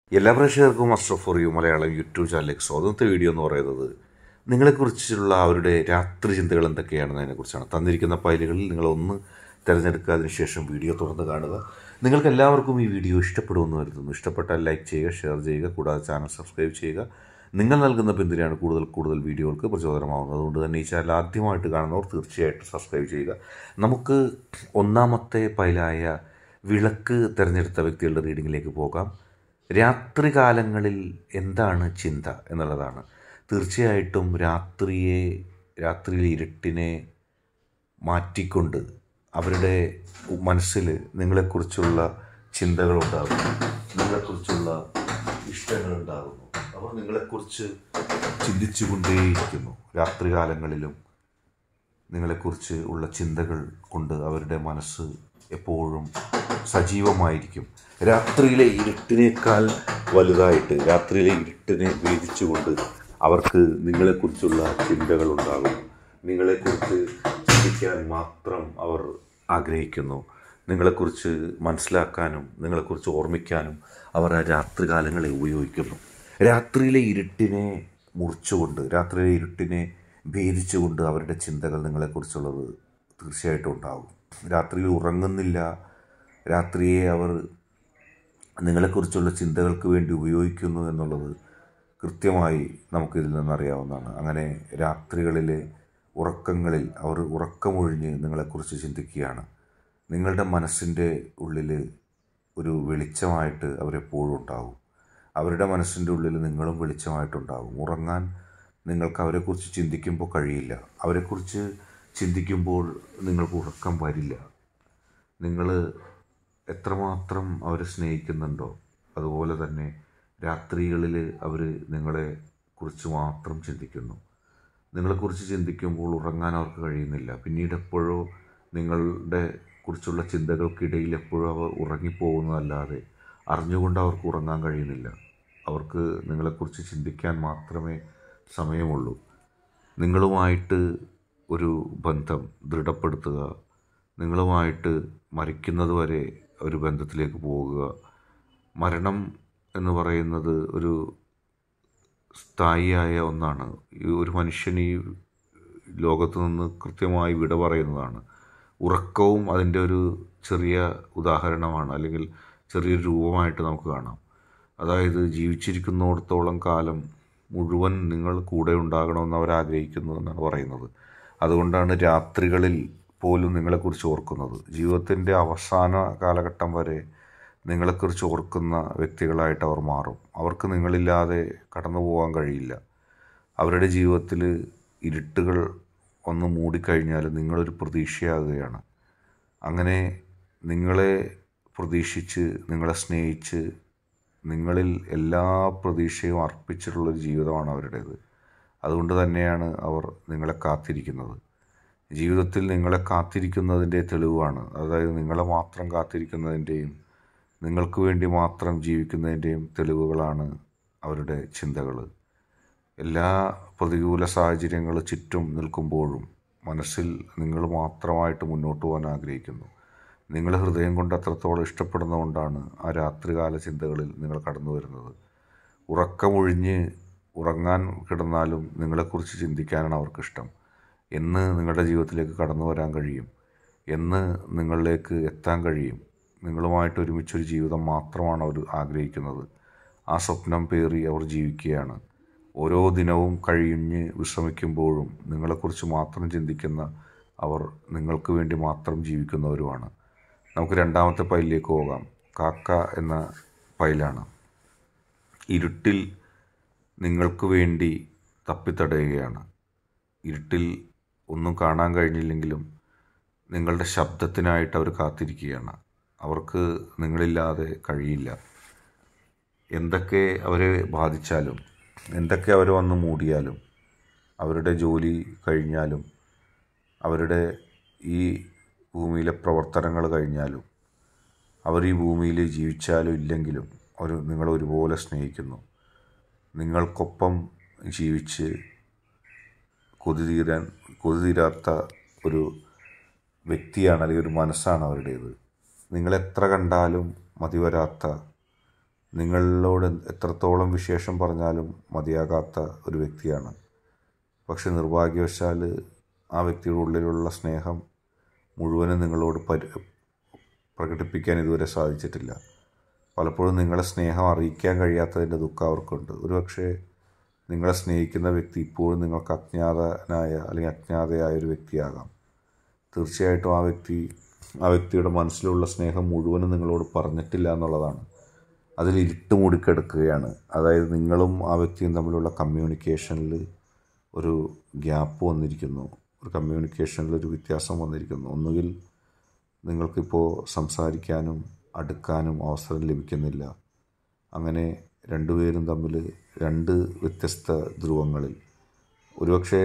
എല്ലാ പ്രേക്ഷകർക്കും Ashraf for you Malayalam YouTube ചാനലിലേക്ക് സ്വാഗതത്തെ വീഡിയോ എന്ന് പറയുന്നത് നിങ്ങളെക്കുറിച്ചുള്ള അവരുടെ രാത്രി ചിന്തകൾ എന്തൊക്കെയാണെന്നതിനെക്കുറിച്ചാണ്. തന്നിരിക്കുന്ന ഫയലുകളിൽ നിങ്ങളൊന്ന് തിരഞ്ഞെടുക്കുക, അതിനുശേഷം വീഡിയോ തുറന്ന് കാണുക. നിങ്ങൾക്ക് എല്ലാവർക്കും ഈ വീഡിയോ ഇഷ്ടപ്പെടുമെന്ന് കരുതുന്നു. ഇഷ്ടപ്പെട്ടാൽ ലൈക്ക് ചെയ്യുക, ഷെയർ ചെയ്യുക, കൂടാതെ ചാനൽ സബ്സ്ക്രൈബ് ചെയ്യുക. നിങ്ങൾ നൽകുന്ന പിന്തുണയാണ് കൂടുതൽ വീഡിയോകൾക്ക് പ്രചോദനമാകുന്നത്. അതുകൊണ്ട് തന്നെ ഈ ചാനൽ ആദ്യമായിട്ട് കാണുന്നവർ തീർച്ചയായിട്ടും സബ്സ്ക്രൈബ് ചെയ്യുക. നമുക്ക് ഒന്നാമത്തെ ഫയലായ വിളക്ക് തിരഞ്ഞെടുത്ത വ്യക്തികളുടെ റീഡിങ്ങിലേക്ക് പോകാം. രാത്രികാലങ്ങളിൽ എന്താണ് ചിന്ത എന്നുള്ളതാണ്. തീർച്ചയായിട്ടും രാത്രിയിലെ ഇരുട്ടിനെ മാറ്റിക്കൊണ്ട് അവരുടെ മനസ്സിൽ നിങ്ങളെക്കുറിച്ചുള്ള ചിന്തകളുണ്ടാകുന്നു, നിങ്ങളെക്കുറിച്ചുള്ള ഇഷ്ടങ്ങളുണ്ടാകുന്നു. അവർ നിങ്ങളെക്കുറിച്ച് ചിന്തിച്ചുകൊണ്ടേയിരിക്കുന്നു. രാത്രികാലങ്ങളിലും നിങ്ങളെക്കുറിച്ച് ഉള്ള ചിന്തകൾ കൊണ്ട് അവരുടെ മനസ്സ് എപ്പോഴും സജീവമായിരിക്കും. രാത്രിയിലെ ഇരുട്ടിനേക്കാൾ വലുതായിട്ട്, രാത്രിയിലെ ഇരുട്ടിനെ ഭേദിച്ചുകൊണ്ട് അവർക്ക് നിങ്ങളെക്കുറിച്ചുള്ള ചിന്തകളുണ്ടാകും. നിങ്ങളെക്കുറിച്ച് ചിന്തിക്കാൻ മാത്രം അവർ ആഗ്രഹിക്കുന്നു. നിങ്ങളെക്കുറിച്ച് മനസ്സിലാക്കാനും നിങ്ങളെക്കുറിച്ച് ഓർമ്മിക്കാനും അവർ ആ രാത്രികാലങ്ങളെ ഉപയോഗിക്കുന്നു. രാത്രിയിലെ ഇരുട്ടിനെ മുറിച്ചുകൊണ്ട്, രാത്രിയിലെ ഇരുട്ടിനെ ഭേദിച്ചുകൊണ്ട് അവരുടെ ചിന്തകൾ നിങ്ങളെക്കുറിച്ചുള്ളത് തീർച്ചയായിട്ടും ഉണ്ടാകും. രാത്രിയിൽ ഉറങ്ങുന്നില്ല, രാത്രിയെ അവർ നിങ്ങളെക്കുറിച്ചുള്ള ചിന്തകൾക്ക് വേണ്ടി ഉപയോഗിക്കുന്നു എന്നുള്ളത് കൃത്യമായി നമുക്കിതിൽ നിന്നറിയാവുന്നതാണ്. അങ്ങനെ രാത്രികളിലെ ഉറക്കങ്ങളിൽ അവർ ഉറക്കമൊഴിഞ്ഞ് നിങ്ങളെക്കുറിച്ച് ചിന്തിക്കുകയാണ്. നിങ്ങളുടെ മനസ്സിൻ്റെ ഉള്ളിൽ ഒരു വെളിച്ചമായിട്ട് അവരെപ്പോഴും ഉണ്ടാകും. അവരുടെ മനസ്സിൻ്റെ ഉള്ളിൽ നിങ്ങളും വെളിച്ചമായിട്ടുണ്ടാകും. ഉറങ്ങാൻ നിങ്ങൾക്ക് അവരെക്കുറിച്ച് ചിന്തിക്കുമ്പോൾ കഴിയില്ല. അവരെക്കുറിച്ച് ചിന്തിക്കുമ്പോൾ നിങ്ങൾക്ക് ഉറക്കം വരില്ല. നിങ്ങൾ എത്രമാത്രം അവരെ സ്നേഹിക്കുന്നുണ്ടോ അതുപോലെ തന്നെ രാത്രികളിൽ അവർ നിങ്ങളെക്കുറിച്ച് മാത്രം ചിന്തിക്കുന്നു. നിങ്ങളെക്കുറിച്ച് ചിന്തിക്കുമ്പോൾ ഉറങ്ങാൻ അവർക്ക് കഴിയുന്നില്ല. പിന്നീട് എപ്പോഴോ നിങ്ങളുടെ കുറിച്ചുള്ള ചിന്തകൾക്കിടയിൽ എപ്പോഴും അവർ ഉറങ്ങിപ്പോകുന്നതല്ലാതെ അറിഞ്ഞുകൊണ്ട് അവർക്ക് ഉറങ്ങാൻ കഴിയുന്നില്ല. അവർക്ക് നിങ്ങളെക്കുറിച്ച് ചിന്തിക്കാൻ മാത്രമേ സമയമുള്ളൂ. നിങ്ങളുമായിട്ട് ഒരു ബന്ധം ദൃഢപ്പെടുത്തുക, നിങ്ങളുമായിട്ട് മരിക്കുന്നത് വരെ ഒരു ബന്ധത്തിലേക്ക് പോകുക. മരണം എന്ന് പറയുന്നത് ഒരു സ്ഥായിയായ ഒന്നാണ്. ഒരു മനുഷ്യൻ ഈ ലോകത്ത് നിന്ന് കൃത്യമായി വിട പറയുന്നതാണ്. ഉറക്കവും അതിൻ്റെ ഒരു ചെറിയ ഉദാഹരണമാണ്, അല്ലെങ്കിൽ ചെറിയൊരു രൂപമായിട്ട് നമുക്ക് കാണാം. അതായത് ജീവിച്ചിരിക്കുന്നിടത്തോളം കാലം മുഴുവൻ നിങ്ങൾ കൂടെ ഉണ്ടാകണമെന്ന് അവരാഗ്രഹിക്കുന്നു എന്നാണ് പറയുന്നത്. അതുകൊണ്ടാണ് രാത്രികളിൽ പോലും നിങ്ങളെക്കുറിച്ച് ഓർക്കുന്നത്. ജീവിതത്തിൻ്റെ അവസാന കാലഘട്ടം വരെ നിങ്ങളെക്കുറിച്ച് ഓർക്കുന്ന വ്യക്തികളായിട്ട് അവർ മാറും. അവർക്ക് നിങ്ങളില്ലാതെ കടന്നു പോകാൻ കഴിയില്ല. അവരുടെ ജീവിതത്തിൽ ഇരുട്ടുകൾ ഒന്ന് മൂടിക്കഴിഞ്ഞാൽ നിങ്ങളൊരു പ്രതീക്ഷയാകുകയാണ്. അങ്ങനെ നിങ്ങളെ പ്രതീക്ഷിച്ച്, നിങ്ങളെ സ്നേഹിച്ച്, നിങ്ങളിൽ എല്ലാ പ്രതീക്ഷയും അർപ്പിച്ചിട്ടുള്ളൊരു ജീവിതമാണ് അവരുടേത്. അതുകൊണ്ട് തന്നെയാണ് അവർ നിങ്ങളെ കാത്തിരിക്കുന്നത്. ജീവിതത്തിൽ നിങ്ങളെ കാത്തിരിക്കുന്നതിൻ്റെ തെളിവാണ്. അതായത് നിങ്ങളെ മാത്രം കാത്തിരിക്കുന്നതിൻ്റെയും നിങ്ങൾക്ക് വേണ്ടി മാത്രം ജീവിക്കുന്നതിൻ്റെയും തെളിവുകളാണ് അവരുടെ ചിന്തകൾ. എല്ലാ പ്രതികൂല സാഹചര്യങ്ങൾ ചുറ്റും നിൽക്കുമ്പോഴും മനസ്സിൽ നിങ്ങൾ മാത്രമായിട്ട് മുന്നോട്ട് പോകാൻ ആഗ്രഹിക്കുന്നു. നിങ്ങൾ ഹൃദയം കൊണ്ട് അത്രത്തോളം ഇഷ്ടപ്പെടുന്നതുകൊണ്ടാണ് ആ രാത്രികാല ചിന്തകളിൽ നിങ്ങൾ കടന്നു വരുന്നത്. ഉറക്കമൊഴിഞ്ഞ് ഉറങ്ങാൻ കിടന്നാലും നിങ്ങളെക്കുറിച്ച് ചിന്തിക്കാനാണ് അവർക്കിഷ്ടം. എന്ന് നിങ്ങളുടെ ജീവിതത്തിലേക്ക് കടന്നു വരാൻ കഴിയും, എന്ന് നിങ്ങളിലേക്ക് എത്താൻ കഴിയും. നിങ്ങളുമായിട്ട് ഒരുമിച്ചൊരു ജീവിതം മാത്രമാണ് അവർ ആഗ്രഹിക്കുന്നത്. ആ സ്വപ്നം പേറി അവർ ജീവിക്കുകയാണ്. ഓരോ ദിനവും കഴിഞ്ഞ് വിശ്രമിക്കുമ്പോഴും നിങ്ങളെക്കുറിച്ച് മാത്രം ചിന്തിക്കുന്ന അവർ നിങ്ങൾക്ക് വേണ്ടി മാത്രം ജീവിക്കുന്നവരുമാണ്. നമുക്ക് രണ്ടാമത്തെ ഫയലിലേക്ക് പോകാം. കാക്ക എന്ന ഫയലാണ്. ഇരുട്ടിൽ നിങ്ങൾക്ക് വേണ്ടി തപ്പിത്തടയുകയാണ്. ഇരുട്ടിൽ ഒന്നും കാണാൻ കഴിഞ്ഞില്ലെങ്കിലും നിങ്ങളുടെ ശബ്ദത്തിനായിട്ട് അവർ കാത്തിരിക്കുകയാണ്. അവർക്ക് നിങ്ങളില്ലാതെ കഴിയില്ല. എന്തൊക്കെ അവരെ ബാധിച്ചാലും, എന്തൊക്കെ അവർ വന്ന് മൂടിയാലും, അവരുടെ ജോലി കഴിഞ്ഞാലും, അവരുടെ ഈ ഭൂമിയിലെ പ്രവർത്തനങ്ങൾ കഴിഞ്ഞാലും, അവർ ഈ ഭൂമിയിൽ ജീവിച്ചാലും ഇല്ലെങ്കിലും അവർ നിങ്ങളെ ഒരുപോലെ സ്നേഹിക്കുന്നു. നിങ്ങൾക്കൊപ്പം ജീവിച്ച് കൊതി തീരാത്ത ഒരു വ്യക്തിയാണ്, അല്ലെങ്കിൽ ഒരു മനസ്സാണ് അവരുടേത്. നിങ്ങളെത്ര കണ്ടാലും മതിവരാത്ത നിങ്ങളോട് എത്രത്തോളം വിശേഷം പറഞ്ഞാലും മതിയാകാത്ത ഒരു വ്യക്തിയാണ്. പക്ഷെ നിർഭാഗ്യവശാൽ ആ വ്യക്തിയുടെ ഉള്ളിലുള്ള സ്നേഹം മുഴുവനും നിങ്ങളോട് പ്രകടിപ്പിക്കാൻ ഇതുവരെ സാധിച്ചിട്ടില്ല. പലപ്പോഴും നിങ്ങളെ സ്നേഹം അറിയിക്കാൻ കഴിയാത്തതിൻ്റെ ദുഃഖം അവർക്കുണ്ട്. ഒരുപക്ഷെ നിങ്ങളെ സ്നേഹിക്കുന്ന വ്യക്തി ഇപ്പോഴും നിങ്ങൾക്ക് അജ്ഞാതനായ അല്ലെങ്കിൽ അജ്ഞാതയായ ഒരു വ്യക്തിയാകാം. തീർച്ചയായിട്ടും ആ വ്യക്തിയുടെ മനസ്സിലുള്ള സ്നേഹം മുഴുവനും നിങ്ങളോട് പറഞ്ഞിട്ടില്ല എന്നുള്ളതാണ്. അതിൽ ഇരുട്ട് മൂടിക്കിടക്കുകയാണ്. അതായത് നിങ്ങളും ആ വ്യക്തിയും തമ്മിലുള്ള കമ്മ്യൂണിക്കേഷനിൽ ഒരു ഗ്യാപ്പ് വന്നിരിക്കുന്നു, ഒരു കമ്മ്യൂണിക്കേഷനിൽ ഒരു വ്യത്യാസം വന്നിരിക്കുന്നു. ഒന്നുകിൽ നിങ്ങൾക്കിപ്പോൾ സംസാരിക്കാനും അടുക്കാനും അവസരം ലഭിക്കുന്നില്ല. അങ്ങനെ രണ്ടുപേരും തമ്മിൽ രണ്ട് വ്യത്യസ്ത ധ്രുവങ്ങളിൽ, ഒരുപക്ഷെ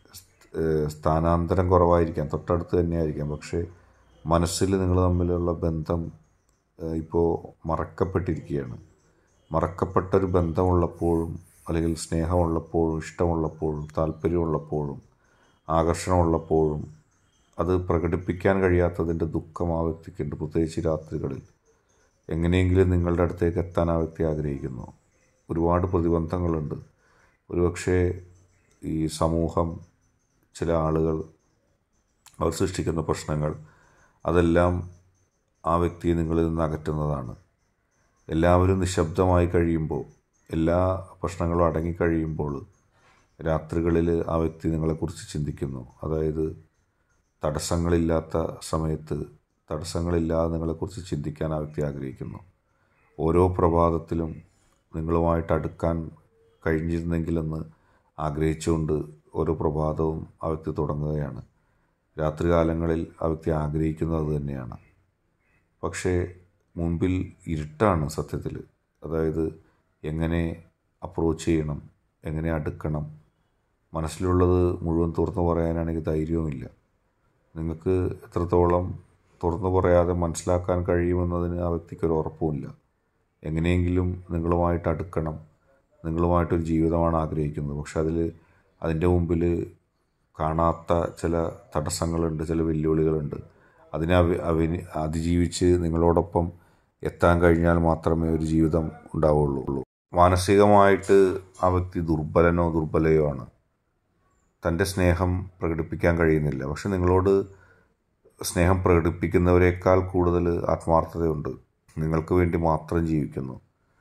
സ്ഥാനാന്തരം കുറവായിരിക്കാം, തൊട്ടടുത്ത് തന്നെയായിരിക്കാം, പക്ഷേ മനസ്സിൽ നിങ്ങൾ തമ്മിലുള്ള ബന്ധം ഇപ്പോൾ മറക്കപ്പെട്ടിരിക്കുകയാണ്. മറക്കപ്പെട്ടൊരു ബന്ധമുള്ളപ്പോഴും അല്ലെങ്കിൽ സ്നേഹമുള്ളപ്പോഴും ഇഷ്ടമുള്ളപ്പോഴും താല്പര്യമുള്ളപ്പോഴും ആകർഷണമുള്ളപ്പോഴും അത് പ്രകടിപ്പിക്കാൻ കഴിയാത്തതിൻ്റെ ദുഃഖം ആ വ്യക്തിക്കുണ്ട്. പ്രത്യേകിച്ച് രാത്രികളിൽ എങ്ങനെയെങ്കിലും നിങ്ങളുടെ അടുത്തേക്ക് എത്താൻ ആ വ്യക്തി ആഗ്രഹിക്കുന്നു. ഒരുപാട് പ്രതിബന്ധങ്ങളുണ്ട്. ഒരുപക്ഷെ ഈ സമൂഹം, ചില ആളുകൾ, അവർ സൃഷ്ടിക്കുന്ന പ്രശ്നങ്ങൾ, അതെല്ലാം ആ വ്യക്തിയെ നിങ്ങളിൽ നിന്ന് അകറ്റുന്നതാണ്. എല്ലാവരും നിശബ്ദമായി കഴിയുമ്പോൾ, എല്ലാ പ്രശ്നങ്ങളും അടങ്ങിക്കഴിയുമ്പോൾ രാത്രികളിൽ ആ വ്യക്തി നിങ്ങളെക്കുറിച്ച് ചിന്തിക്കുന്നു. അതായത് തടസ്സങ്ങളില്ലാത്ത സമയത്ത് തടസ്സങ്ങളില്ലാതെ നിങ്ങളെക്കുറിച്ച് ചിന്തിക്കാൻ ആ വ്യക്തി ആഗ്രഹിക്കുന്നു. ഓരോ പ്രഭാതത്തിലും നിങ്ങളുമായിട്ട് അടുക്കാൻ കഴിഞ്ഞിരുന്നെങ്കിലെന്ന് ആഗ്രഹിച്ചുകൊണ്ട് ഓരോ പ്രഭാതവും ആ വ്യക്തി തുടങ്ങുകയാണ്. രാത്രികാലങ്ങളിൽ ആ വ്യക്തി ആഗ്രഹിക്കുന്നത് അത് തന്നെയാണ്. പക്ഷേ മുൻപിൽ ഇരുട്ടാണ് സത്യത്തിൽ. അതായത് എങ്ങനെ അപ്രോച്ച് ചെയ്യണം, എങ്ങനെ അടുക്കണം, മനസ്സിലുള്ളത് മുഴുവൻ തുറന്നു പറയാനാണെങ്കിൽ ധൈര്യവുമില്ല. നിങ്ങൾക്ക് എത്രത്തോളം തുറന്നു പറയാതെ മനസ്സിലാക്കാൻ കഴിയുമെന്നതിന് ആ വ്യക്തിക്കൊരു ഉറപ്പുമില്ല. എങ്ങനെയെങ്കിലും നിങ്ങളുമായിട്ട് അടുക്കണം, നിങ്ങളുമായിട്ടൊരു ജീവിതമാണ് ആഗ്രഹിക്കുന്നത്. പക്ഷെ അതിൻ്റെ മുമ്പിൽ കാണാത്ത ചില തടസ്സങ്ങളുണ്ട്, ചില വെല്ലുവിളികളുണ്ട്. അതിനെ അതിജീവിച്ച് നിങ്ങളോടൊപ്പം എത്താൻ കഴിഞ്ഞാൽ മാത്രമേ ഒരു ജീവിതം ഉണ്ടാവുള്ളൂ. മാനസികമായിട്ട് ആ വ്യക്തി ദുർബലനോ ദുർബലയോ ആണ്. തൻ്റെ സ്നേഹം പ്രകടിപ്പിക്കാൻ കഴിയുന്നില്ല. പക്ഷെ നിങ്ങളോട് സ്നേഹം പ്രകടിപ്പിക്കുന്നവരെക്കാൾ കൂടുതൽ ആത്മാർത്ഥതയുണ്ട്. നിങ്ങൾക്ക് വേണ്ടി മാത്രം ജീവിക്കുന്നു.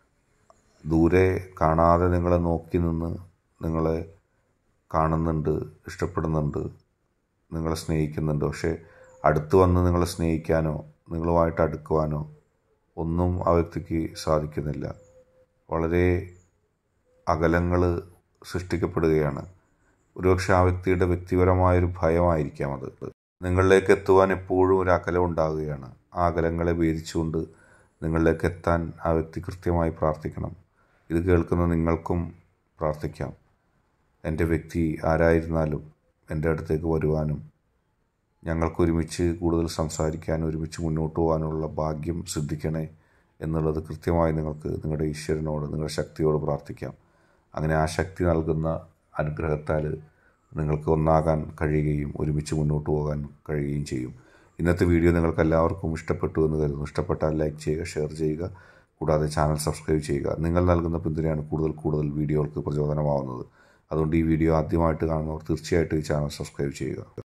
ദൂരെ കാണാതെ നിങ്ങളെ നോക്കി നിന്ന് നിങ്ങളെ കാണുന്നുണ്ട്, ഇഷ്ടപ്പെടുന്നുണ്ട്, നിങ്ങളെ സ്നേഹിക്കുന്നുണ്ട്. പക്ഷേ അടുത്ത് വന്ന് നിങ്ങളെ സ്നേഹിക്കാനോ നിങ്ങളുമായിട്ട് അടുക്കുവാനോ ഒന്നും ആ വ്യക്തിക്ക് സാധിക്കുന്നില്ല. വളരെ അകലങ്ങൾ സൃഷ്ടിക്കപ്പെടുകയാണ്. ഒരുപക്ഷെ ആ വ്യക്തിയുടെ വ്യക്തിപരമായൊരു ഭയമായിരിക്കാം അത്. നിങ്ങളിലേക്ക് എത്തുവാൻ എപ്പോഴും ഒരു അകലം ഉണ്ടാകുകയാണ്. ആ അകലങ്ങളെ ഭേദിച്ചുകൊണ്ട് നിങ്ങളിലേക്ക് എത്താൻ ആ വ്യക്തി കൃത്യമായി പ്രാർത്ഥിക്കണം. ഇത് കേൾക്കുന്ന നിങ്ങൾക്കും പ്രാർത്ഥിക്കാം. എൻ്റെ വ്യക്തി ആരായിരുന്നാലും എൻ്റെ അടുത്തേക്ക് വരുവാനും ഞങ്ങൾക്കൊരുമിച്ച് കൂടുതൽ സംസാരിക്കാനും ഒരുമിച്ച് മുന്നോട്ട് പോകാനുള്ള ഭാഗ്യം സിദ്ധിക്കണേ എന്നുള്ളത് കൃത്യമായി നിങ്ങൾക്ക് നിങ്ങളുടെ ഈശ്വരനോട്, നിങ്ങളുടെ ശക്തിയോട് പ്രാർത്ഥിക്കാം. അങ്ങനെ ആ ശക്തി നൽകുന്ന അനുഗ്രഹത്താൽ നിങ്ങൾക്ക് ഒന്നാകാൻ കഴിയുകയും ഒരുമിച്ച് മുന്നോട്ട് പോകാൻ കഴിയുകയും ചെയ്യും. ഇന്നത്തെ വീഡിയോ നിങ്ങൾക്ക് എല്ലാവർക്കും ഇഷ്ടപ്പെട്ടു എന്ന് കരുതുന്നു. ഇഷ്ടപ്പെട്ടാൽ ലൈക്ക് ചെയ്യുക, ഷെയർ ചെയ്യുക, കൂടാതെ ചാനൽ സബ്സ്ക്രൈബ് ചെയ്യുക. നിങ്ങൾ നൽകുന്ന പിന്തുണയാണ് കൂടുതൽ വീഡിയോകൾക്ക് പ്രചോദനമാവുന്നത്. അതുകൊണ്ട് ഈ വീഡിയോ ആദ്യമായിട്ട് കാണുന്നവർ തീർച്ചയായിട്ടും ഈ ചാനൽ സബ്സ്ക്രൈബ് ചെയ്യുക.